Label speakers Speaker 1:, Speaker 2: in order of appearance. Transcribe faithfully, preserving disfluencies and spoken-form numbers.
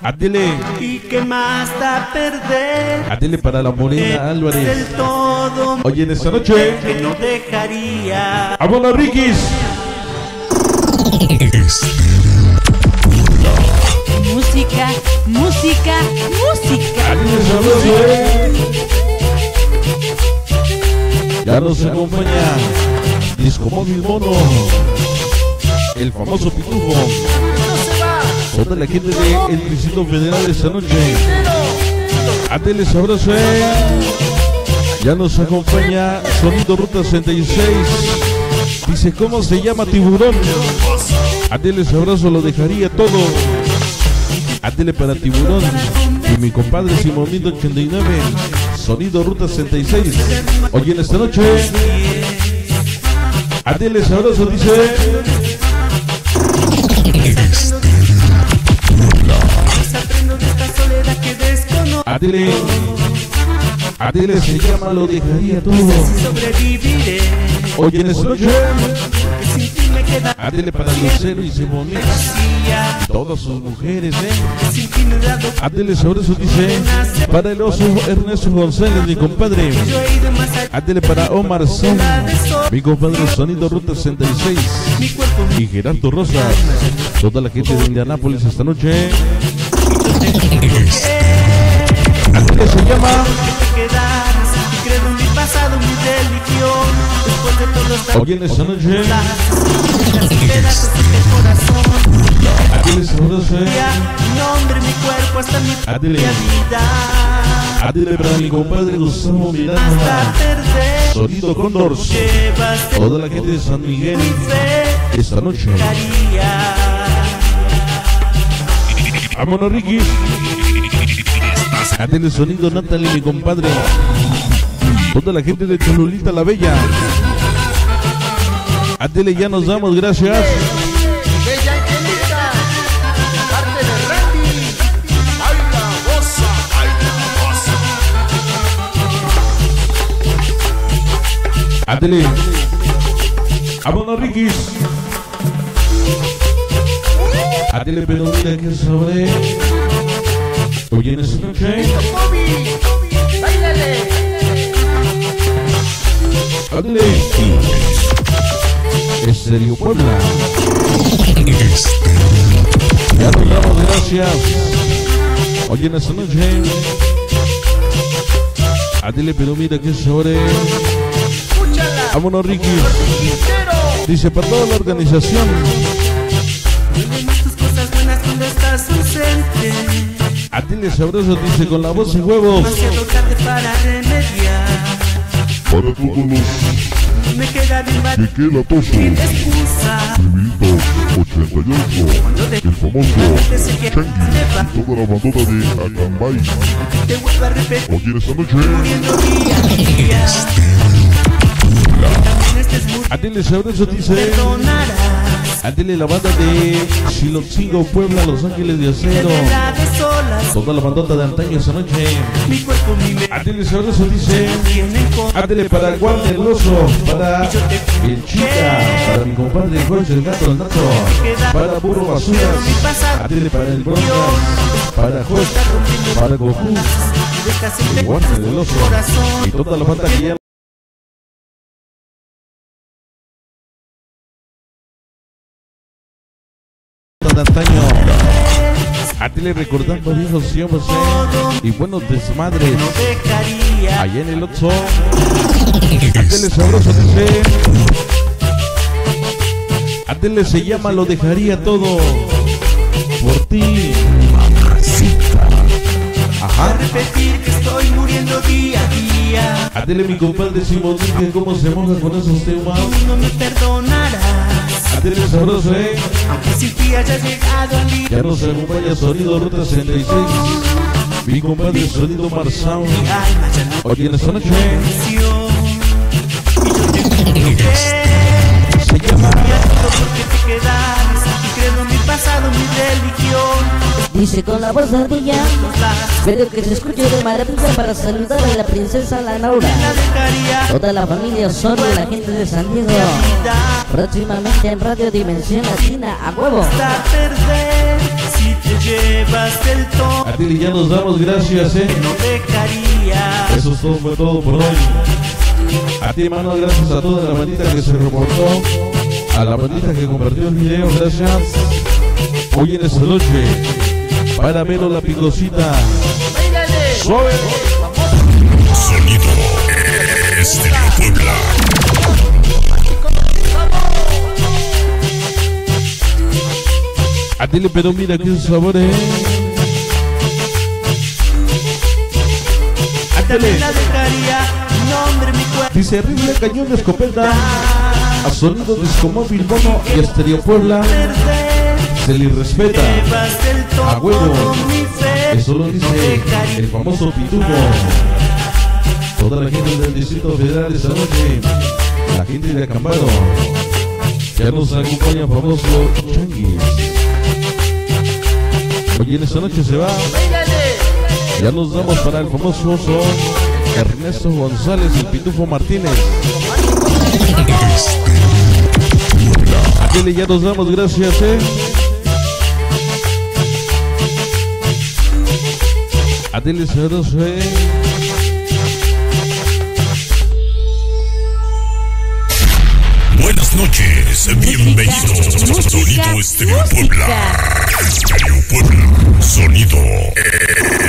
Speaker 1: Adele.
Speaker 2: ¿Y qué más da perder?
Speaker 1: Adele para la Morena Álvarez.
Speaker 2: Del todo.
Speaker 1: Oye, en esta noche
Speaker 2: que no dejaría.
Speaker 1: ¡Vámonos, Riquis!
Speaker 3: Música, música, música.
Speaker 1: Adele sabroso, eh. Ya nos acompaña Disco Móvil Mono, el famoso Pitufo. Toda la gente del Distrito Federal esta noche. Adele sabroso, eh. Ya nos acompaña Sonido Ruta sesenta y seis. Dice, ¿cómo se llama Tiburón? Adele sabroso, lo dejaría todo. Adele para Tiburón. Y mi compadre Simonito ochenta y nueve. Sonido Ruta sesenta y seis. Oye, en esta noche Adele sabroso dice. Adele, Adele se llama, lo dejaría todo. Oye, en esta noche Adele para Lucero y Simonito y todas sus mujeres, eh. Adele sabroso dice. Para el oso Ernesto González, mi compadre. Adele para Omar Son, mi compadre Sonido Ruta sesenta y seis. Y Gerardo Rosas. Toda la gente de Indianápolis esta noche. Adele se llama. Oye, en esta noche Adele sabroso, eh. Adele. Adele para mi compadre Gustavo Miranda. Sonido Condors. Toda la gente de San Miguel esta noche. Vámonos, Ricky. Adele Sonido Natalie, mi compadre. Toda la gente de Cholulita la Bella. Adele, ya nos damos, gracias.
Speaker 4: Bella Angelita, parte de Randy. Ay, la bossa, ay, la bossa.
Speaker 1: Adele. Vámonos, Ricky. Adele, pero mira que sobre. Oye, en esta noche Adele. Estéreo Puebla. Ya nos damos, gracias. Oye, en esta noche Adele, pero mira que sobre. Vámonos, Ricky. Dice para toda la organización. Adele sabroso dice con la voz y huevos.
Speaker 5: Para todos los
Speaker 2: me queda bien
Speaker 5: que queda toso. Primito ochenta y ocho, el famoso Changi y toda la bandota de Acambay. Oye, en esta noche Adele sabroso dice. Adele, la banda de Chilotzingo, Puebla, Los Ángeles de Acero. Toda la bandota de antaño esta noche. Adele sabroso dice. Adele para el Walter Grosso, para el Chica, para mi compadre Jorge el Gato, el Nato, para Burro Basuras. Adele para el Bronca, para Jorge, para Goku, el Walter del Oso y toda la banda que ya de antaño. Adele recordando viejos tiempos, eh, y buenos desmadres allá en el Oxxo. Adele sabroso dice. Adele se llama, lo dejaría todo por ti, mamacita. Ajá.
Speaker 2: Repetir que estoy muriendo día a día.
Speaker 1: Adele, mi compadre Simón, que cómo se moja con esos temas.
Speaker 2: No me perdonarás.
Speaker 1: Adele sabroso, eh.
Speaker 2: Aunque sin ti haya llegado al límite.
Speaker 1: Ya nos acompaña Sonido Ruta sesenta y seis. Mi compadre Sonido Marsound. Oye, en esta noche se llama.
Speaker 2: Porque te quedas y creo mi pasado, mi religión.
Speaker 3: Dice con la voz de ardilla, pero que se escuche de maravilla para saludar a la princesa La Laura. Toda la familia son de la gente de San Diego. Próximamente en Radio Dimensión Latina, a huevo.
Speaker 2: Si te llevas
Speaker 5: Atili, ya nos damos gracias, eh. Eso es todo, fue todo por hoy. A ti, hermano, gracias a toda la bandita que se reportó, a la bandita que compartió el video, gracias. Hoy en esta noche, para Melo la Picosita. Suave.
Speaker 6: Sonido Estéreo Puebla.
Speaker 5: Atile, pero mira qué sabor, eh. Atile. Dice rifle, cañón de escopeta, a sonido discomóvil, mono y Estéreo Puebla. Se le respeta. A huevo. Eso lo dice el famoso Pitufo. Toda la gente del Distrito Federal esta noche, la gente de Acambaro, ya nos acompaña el famoso Changuis. Hoy en esta noche se va. Ya nos damos para el famoso oso Ernesto González y Pitufo Martínez. Aquel ya nos damos, gracias, eh. Atele Ceroso, eh.
Speaker 6: Buenas noches, bienvenidos. Sonido Estéreo Puebla. Estéreo Puebla. Sonido